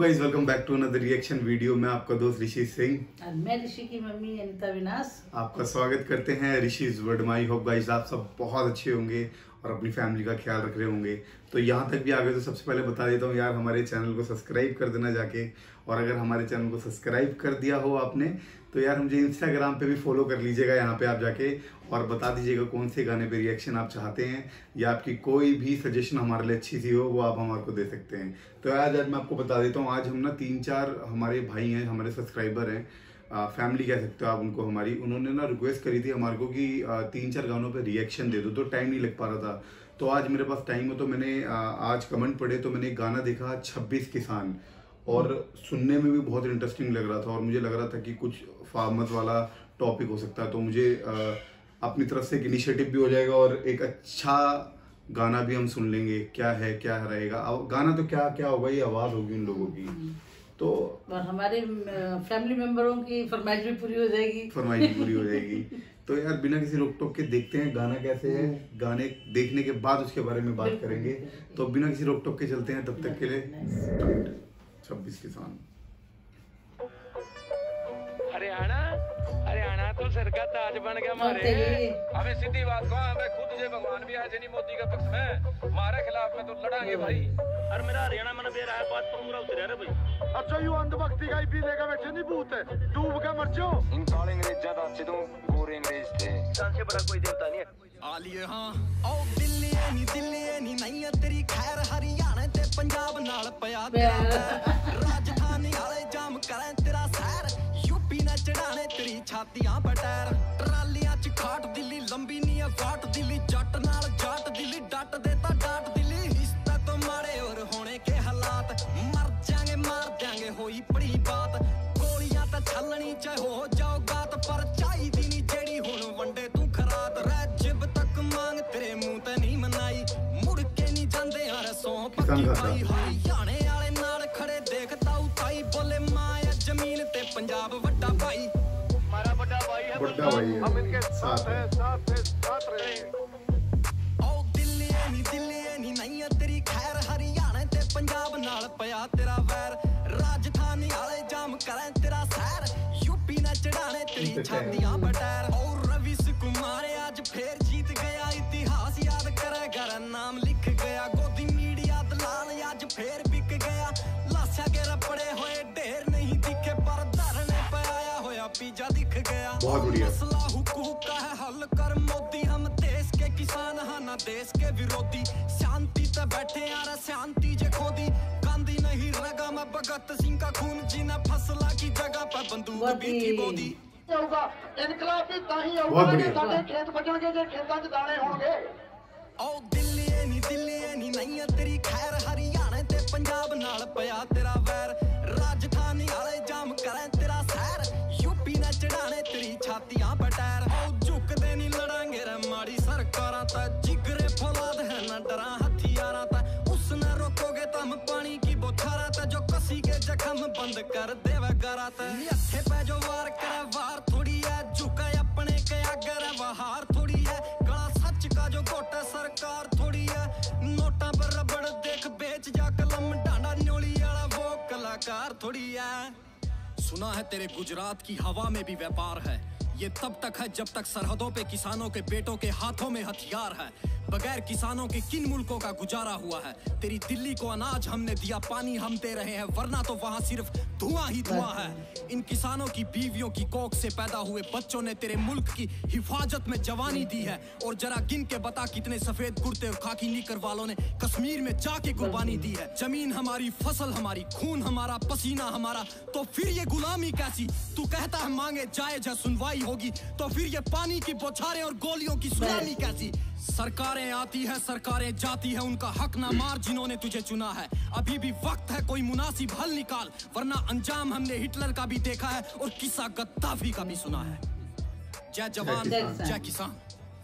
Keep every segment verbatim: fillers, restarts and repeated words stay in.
Guys, welcome back to another reaction video. मैं आपका दोस्त ऋषि सिंह और मैं ऋषि की मम्मी अनिता विनाश आपका स्वागत करते हैं ऋषिज वर्ल्ड में। आई होप गाइस आप सब बहुत अच्छे होंगे और अपनी फैमिली का ख्याल रख रहे होंगे। तो यहाँ तक भी आ गए तो सबसे पहले बता देता हूँ यार, हमारे चैनल को सब्सक्राइब कर देना जाके। और अगर हमारे चैनल को सब्सक्राइब कर दिया हो आपने तो यार मुझे इंस्टाग्राम पे भी फॉलो कर लीजिएगा, यहाँ पे आप जाके, और बता दीजिएगा कौन से गाने पे रिएक्शन आप चाहते हैं या आपकी कोई भी सजेशन हमारे लिए अच्छी सी हो वो आप हमारे को दे सकते हैं। तो आज आज मैं आपको बता देता हूँ, आज हम ना तीन चार हमारे भाई हैं, हमारे सब्सक्राइबर हैं, फैमिली कह सकते हो आप उनको हमारी, उन्होंने ना रिक्वेस्ट करी थी हमारे को कि आ, तीन चार गानों पे रिएक्शन दे दो, तो टाइम नहीं लग पा रहा था। तो आज मेरे पास टाइम हो तो मैंने आ, आज कमेंट पढ़े तो मैंने एक गाना देखा छब्बीस किसान, और सुनने में भी बहुत इंटरेस्टिंग लग रहा था और मुझे लग रहा था कि कुछ फार्मर्स वाला टॉपिक हो सकता है। तो मुझे आ, अपनी तरफ से एक इनिशिएटिव भी हो जाएगा और एक अच्छा गाना भी हम सुन लेंगे। क्या है क्या रहेगा अब गाना, तो क्या क्या होगा, ये आवाज होगी उन लोगों की, तो और हमारे फैमिली मेंबरों की फरमाइश भी पूरी हो जाएगी फरमाइश भी पूरी हो जाएगी। तो यार बिना किसी रोक टोक के देखते हैं गाना कैसे है, गाने देखने के बाद उसके बारे में बात करेंगे। तो बिना किसी रोक टोक के चलते हैं, तब तक के लिए छब्बीस किसान। हरियाणा हरियाणा तो सर का ताज बन गया हमारे। हमें सीधी बात कहो, हमें खुद जो भगवान भी आज नहीं मोदी के पक्ष में, हमारे खिलाफ में तो लड़ांगे भाई। और मेरा हरियाणा मन दे रहा है बात पर पूरा उतरे रे भाई। अच्छा यू अंधभक्ति का ही पीने का बैठे नहीं भूत है, डूब के मर जाओ। इन काले अंग्रेज ज्यादा अच्छे तो गोरे अंग्रेज थे, सबसे बड़ा कोई देवता नहीं है। आलिए हां ओ दिल्ली नी दिल्ली नी नहीं है तेरी खैर, हरियाणा ते पंजाब नाल पिया राजधानी वाले जाम करें तेरा सैर, यूपी ने चढ़ाने तेरी छातियां बटैर, ट्रालियां च खाट दिल्ली लंबी नी है वाट, दिल्ली जट नाल जाट दिल्ली डट देता डाट दिल्ली, रिश्ता तो मारे और होने के हालात, मर जाएंगे मार देंगे होई बड़ी बात, गोलियां तो छलनी चाहे हो जाओ गात, पर चाहिदी नी जेड़ी हुण वंडे तू खरात, रह जिब तक मांग तेरे मुंह ते नहीं मनाई, मुड़ के नहीं जांदे यार सौ पक्की भाई, हरियाणे वाले नाल खड़े देखता उताई, बोले मां या जमीन ते पंजाब वड्डा भाई, हमारा बड़ा भाई है, बड़ा भाई है, हम इनके साथ है, साथ है, साथ रहे। ओ दिल्ली नी दिल्ली नी नहीं है तेरी खैर, हरियाणा ते पंजाब नाल पिया तेरा वैर, राजधानी वाले जाम करें तेरा सैर, यूपी ने चढ़ाने तेरी छातियां बटैर, और रवि कुमार आज फिर जीत गया, इतिहास याद करेगा नाम लिख गया, गोदी मीडिया दलाल आज फिर बिक गया, लाशा के रपड़े हुए ढेर नहीं दिखे, पर धरने पे आया होया पिज्जा दिख गया। बहुत बढ़िया। मसला हुकूक का है हल कर मोदी, हम देश के किसान हैं ना देश के विरोधी, शांति से बैठे यार शांति जे खोदी, गांधी नहीं रगा मैं भगत सिंह का खून, जीना फसला की जगह पर बंदूक भी थी बोदी। इनकलाब भी ताही होगा कि साडे खेत बचणगे जे खेतां च दाणे होणगे। ओ दिल्ली नी दिल्ली नी नहीं है तेरी खैर, हरियाणा ते पंजाब नाल पिया तेरा वैर, राजधानी वाले जाम करें तेरा सैर, यूपी ने चढ़ाने तेरी छातियां बटैर, ओ झुकदे नहीं लड़ांगे रे माड़ी सरकारां ता, जिगरे फौलाद है ना डरा हथियारां ता, उसने रोकोगे तो हम पानी की बौछारा ता, जो कसी के जख्म बंद कर देवे गरा ता, हथे पे जो वार करे वार थोड़ी है, झुका अपने के अगर वहार थोड़ी है, गला सच का जो गोटा सरकार थोड़ी है, नोटा पर रबड़ देख बेच जा कलम, डांडा न्योली वाला वो कलाकार थोड़ी है। सुना है तेरे गुजरात की हवा में भी व्यापार है, ये तब तक है जब तक सरहदों पे किसानों के बेटों के हाथों में हथियार है, बगैर किसानों के किन मुल्कों का गुजारा हुआ है, तेरी दिल्ली को अनाज हमने दिया, पानी हम दे रहे हैं, वरना तो वहाँ सिर्फ धुआं ही धुआं है, इन किसानों की बीवियों की कोख से पैदा हुए बच्चों ने तेरे मुल्क की हिफाजत में जवानी दी है, और जरा गिन के बता कितने सफेद कुर्ते और खाकी नीकर वालों ने कश्मीर में जाके कुर्बानी दी है, जमीन हमारी, फसल हमारी, खून हमारा, पसीना हमारा, तो फिर ये गुलामी कैसी, तू कहता है मांगे जायज है सुनवाई होगी, तो फिर ये पानी की बौछारें और गोलियों की सुनामी कैसी, सरकारें आती है सरकारें जाती है, उनका हक ना मार जिन्होंने तुझे चुना है, अभी भी वक्त है कोई मुनासिब हल निकाल, वरना अंजाम हमने हिटलर का भी देखा है और किस्सा गद्दाफी का भी सुना है। जय जवान जय किसान।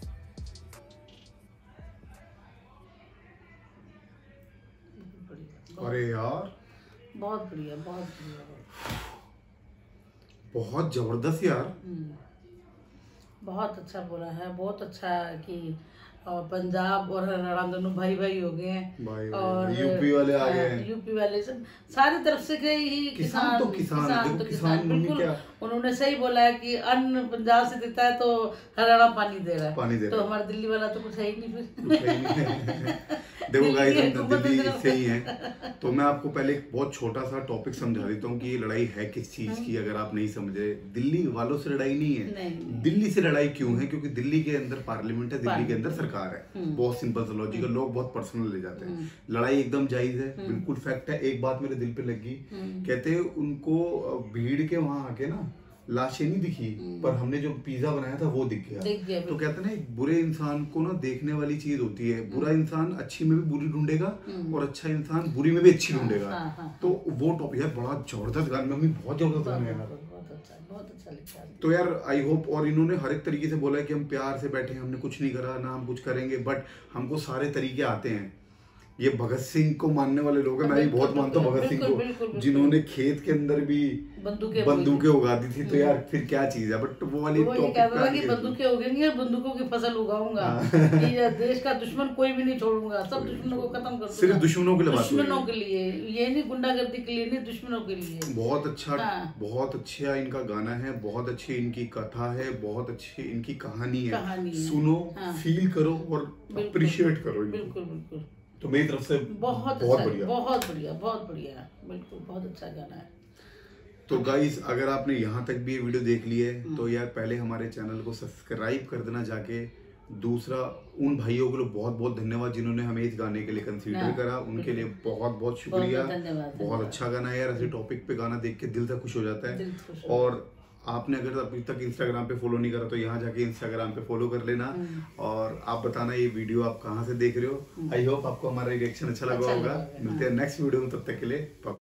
अरे यार बहुत बढ़िया, बहुत बढ़िया, बहुत जबरदस्त यार, बहुत अच्छा बोला है, बहुत अच्छा कि और पंजाब और हरियाणा दोनों भाई भाई हो गए हैं। भाई और यूपी वाले आ गए हैं। यूपी वाले सब सारी तरफ से गए ही किसान तो किसान, किसान देखो तो किसान किसान मम्मी बिल्कुल। क्या उन्होंने सही बोला है कि अन्न पंजाब से देता है तो हरियाणा पानी दे रहा है, पानी दे तो रहा है। हमारा दिल्ली वाला तो कुछ है ही नहीं फिर। कुछ है ही नहीं। देखो गाइस हम दिल्ली से ही हैं, तो मैं आपको पहले एक बहुत छोटा सा टॉपिक समझा देता हूँ कि ये लड़ाई है किस चीज की, अगर आप नहीं समझे। दिल्ली वालों से लड़ाई नहीं है, नहीं। दिल्ली से लड़ाई क्यों है? क्योंकि दिल्ली के अंदर पार्लियामेंट है, दिल्ली के अंदर सरकार है। बहुत सिंपल सा लॉजिकल, लोग बहुत पर्सनल ले जाते हैं। लड़ाई एकदम जायज है, बिल्कुल फैक्ट है। एक बात मेरे दिल पे लगी, कहते हैं उनको भीड़ के वहां आके ना लाशें नहीं दिखी, पर हमने जो पिज्जा बनाया था वो दिख गया। दिख गया तो कहते हैं ना, एक बुरे इंसान को ना देखने वाली चीज होती है। बुरा इंसान अच्छी में भी बुरी ढूंढेगा और अच्छा इंसान बुरी में भी अच्छी ढूंढेगा। हाँ, हाँ। तो वो टॉपिक है, बड़ा जबरदस्त गाना, मम्मी बहुत जबरदस्त गाना है यार। बहुत अच्छा बहुत अच्छा लिखा है। तो यार आई होप, और इन्होंने हर एक तरीके से बोला है कि हम प्यार से बैठे हैं, हमने कुछ नहीं करा ना हम कुछ करेंगे, बट हमको सारे तरीके आते हैं। ये भगत सिंह को मानने वाले लोग हैं, मैं भी बहुत मानता हूँ भगत सिंह को, जिन्होंने खेत के अंदर भी बंदूकें बंदूकें उगा दी थी। तो यार फिर क्या चीज है, बट वो वाली वो ये कहता था कि बंदूकें उगेंगी और बंदूकों की फसल उगाऊंगा, ये देश का दुश्मन कोई भी नहीं छोड़ूंगा, सब दुश्मनों को खत्म कर दूंगा। सिर्फ दुश्मनों के लिए बात हुई है। दुश्मनों के लिए, ये नहीं गुंडागर्दी के लिए नहीं, दुश्मनों के लिए। बहुत अच्छा, हाँ। बहुत अच्छा इनका गाना है, बहुत अच्छी इनकी कथा है, बहुत अच्छी इनकी कहानी है। कहानी है। सुनो, हाँ। फील करो और अप्रिशिएट करो इनको। बिल्कुल बिल्कुल। तो मेरी तरफ से बहुत बहुत अच्छा, बढ़िया, बहुत बढ़िया, बहुत बढ़िया, बिल्कुल बहुत अच्छा गाना है। तो गाइस अगर आपने यहाँ तक भी ये वीडियो देख ली है तो यार पहले हमारे चैनल को सब्सक्राइब कर देना जाके। दूसरा, उन भाइयों को बहुत बहुत धन्यवाद जिन्होंने हमें इस गाने के लिए कंसीडर करा, उनके लिए बहुत बहुत शुक्रिया। बहुत अच्छा गाना है यार, ऐसे टॉपिक पे गाना देख के दिल तक खुश हो जाता है। और आपने अगर अभी तक इंस्टाग्राम पे फॉलो नहीं करा तो यहाँ जाके इंस्टाग्राम पे फॉलो कर लेना। और आप बताना ये वीडियो आप कहाँ से देख रहे हो। आई होप आपको हमारा रिएक्शन अच्छा लगा होगा। मिलते हैं नेक्स्ट वीडियो में, तब तक के लिए।